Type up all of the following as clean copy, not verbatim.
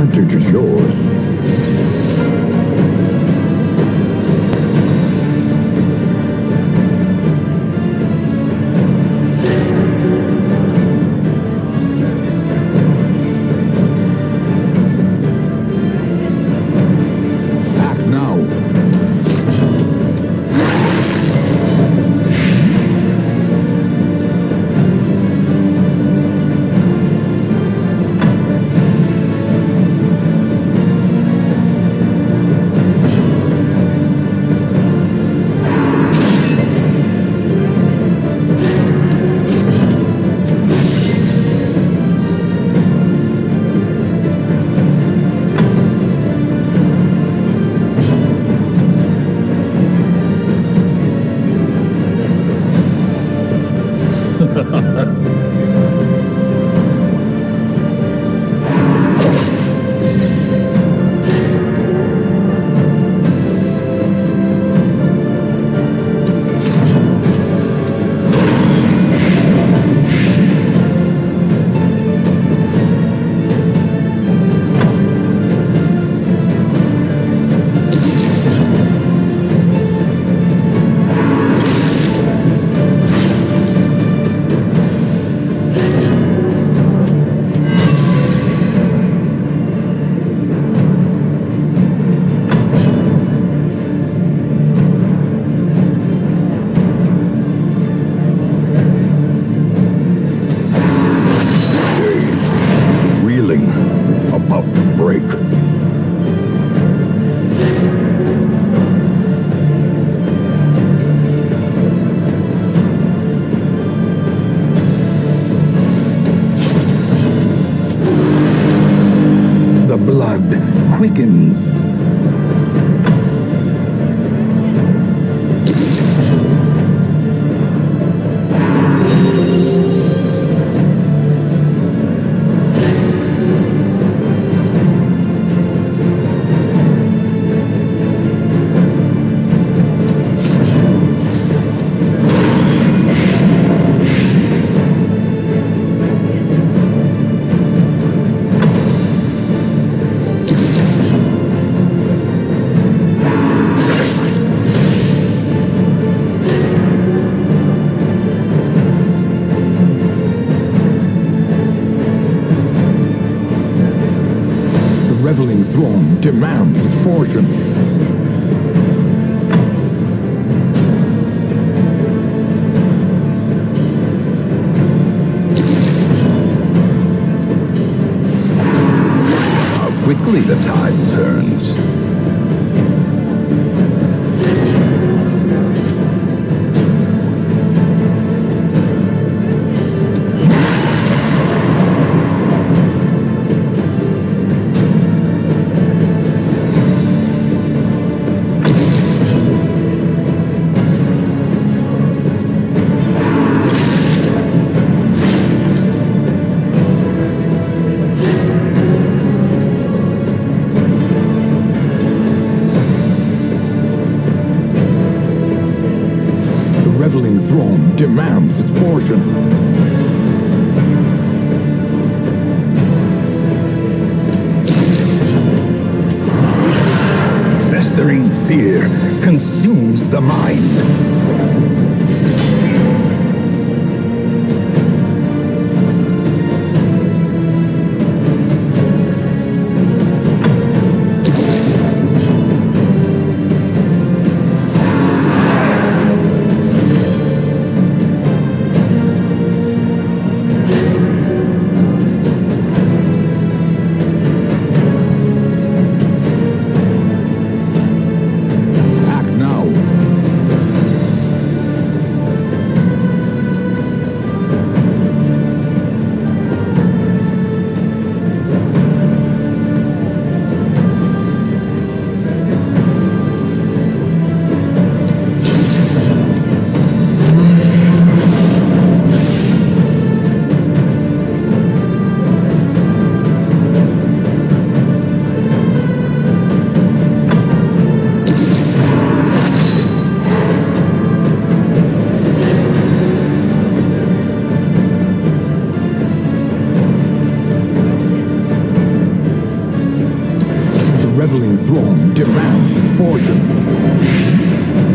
advantage is yours. Act now. About to break. The blood quickens. Reveling throne demands its portion. How quickly the tide turns. Reveling throne demands its portion. Festering fear consumes the mind. reveling throng demands its portion.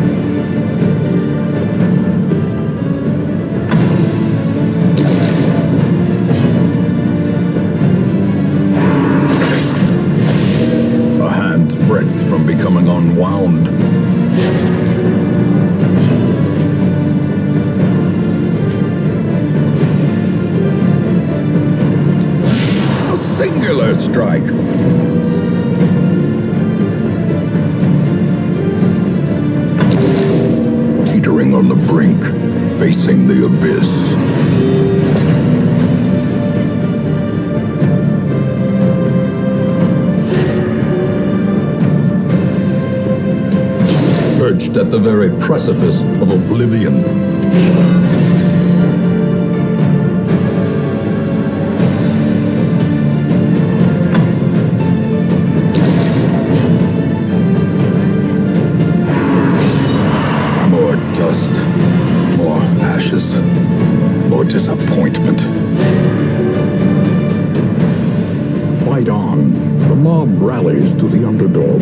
A hand's breadth from becoming unwound. A singular strike. Teetering on the brink, facing the abyss. Perched at the very precipice of oblivion. More dust, more ashes, more disappointment. Fight on. The mob rallies to the underdog.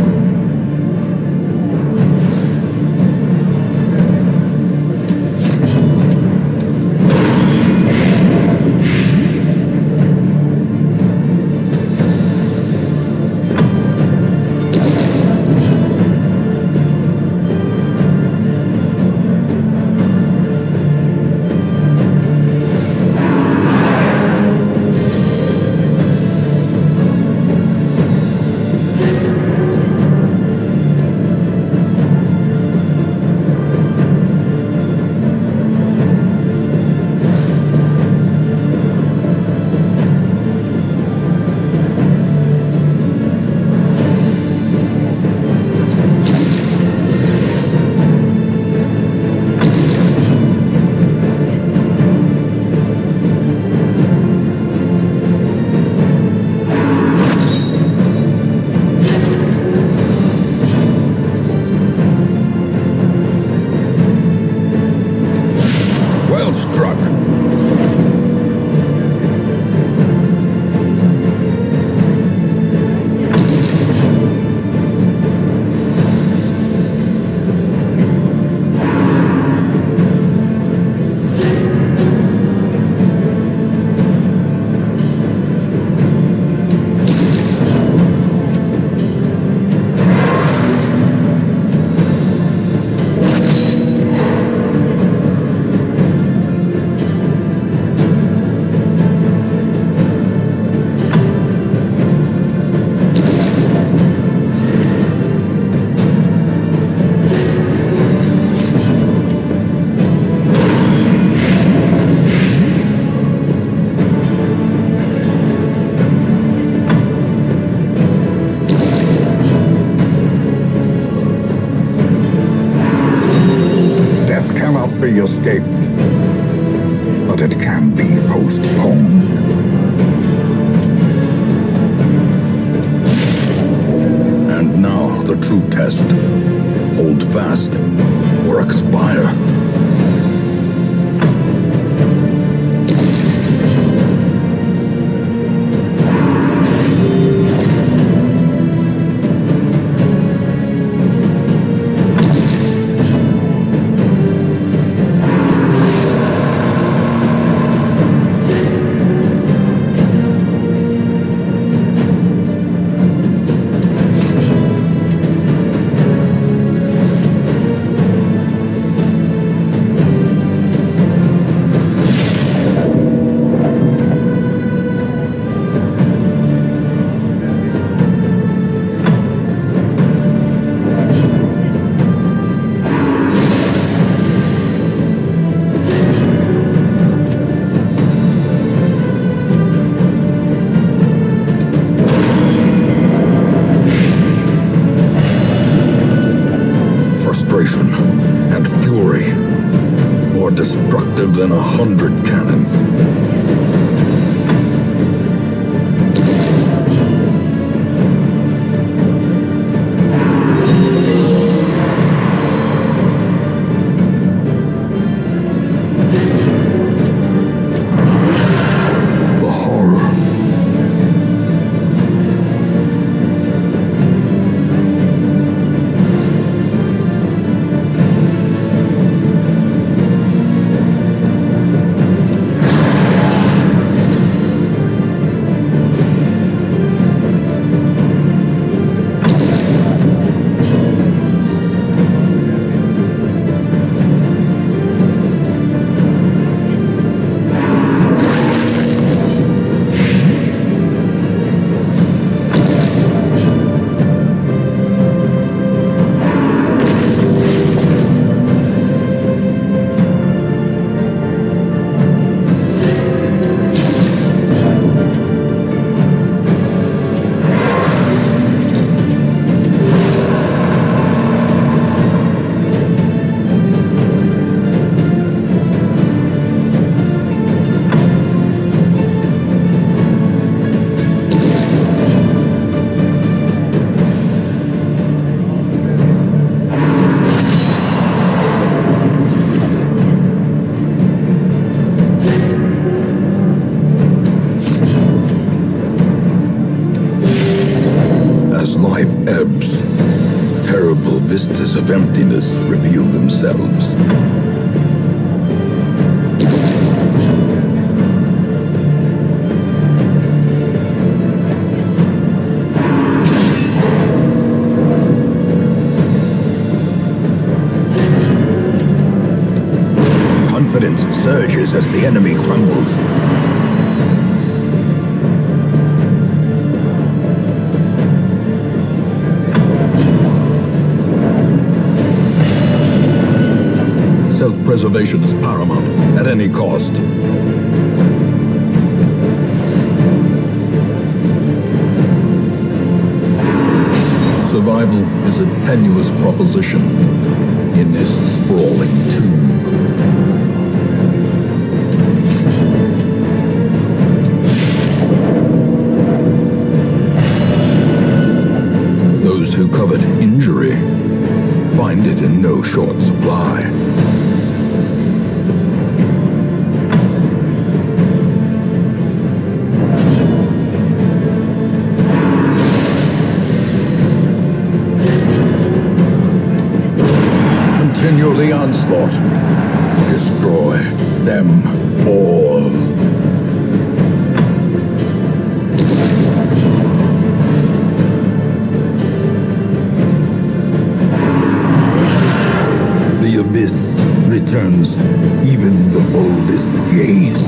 Struck. Be escaped, but it can be postponed. And now the true test. Hold fast or expire. And fury, more destructive than 100 cannons. The horror. life ebbs, terrible vistas of emptiness reveal themselves. Confidence surges as the enemy crumbles. Self-preservation is paramount, at any cost. Survival is a tenuous proposition in this sprawling tomb. Those who covet injury find it in no short supply. Continue the onslaught. Destroy them all. The abyss returns even the boldest gaze.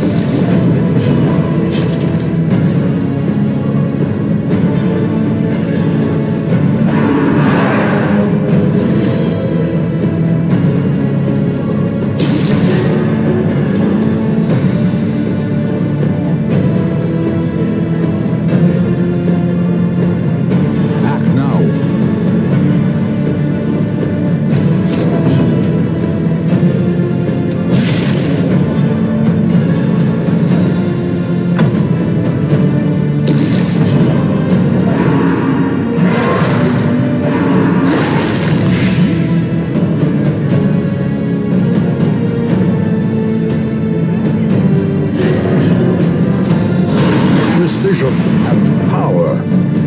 Precision and power.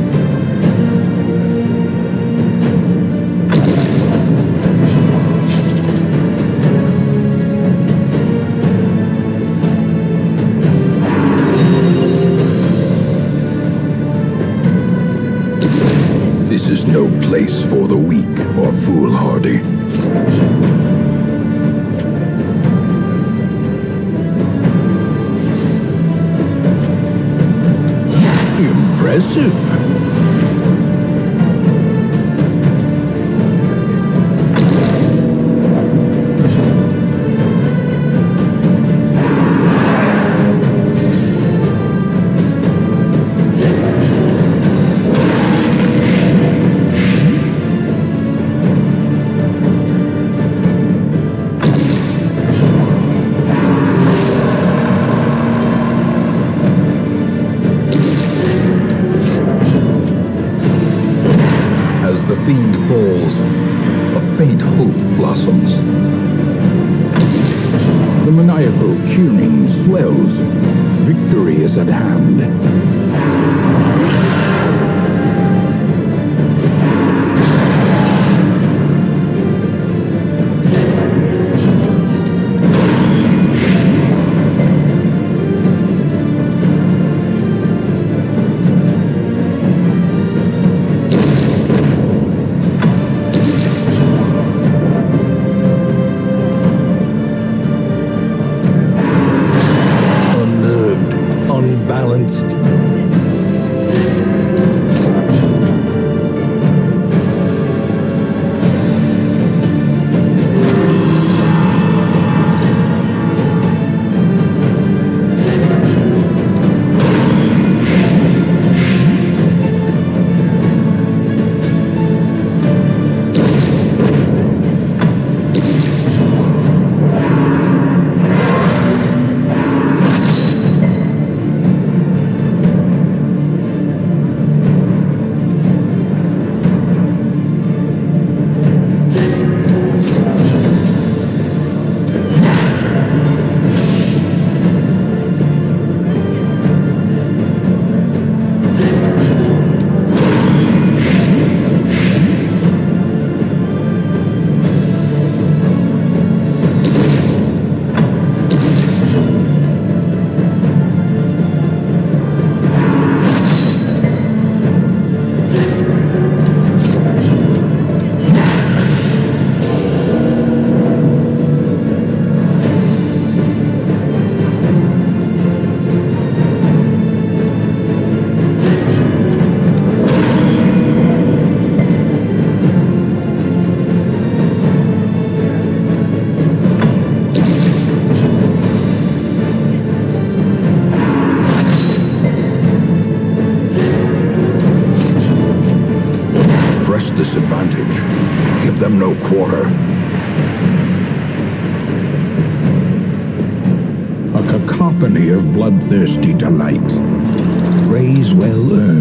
This is no place for the weak or foolhardy. Impressive. As the fiend falls, a faint hope blossoms. The maniacal tuning swells. Victory is at hand. Unbalanced, advantage. Give them no quarter. A cacophony of bloodthirsty delight. Praise well earned.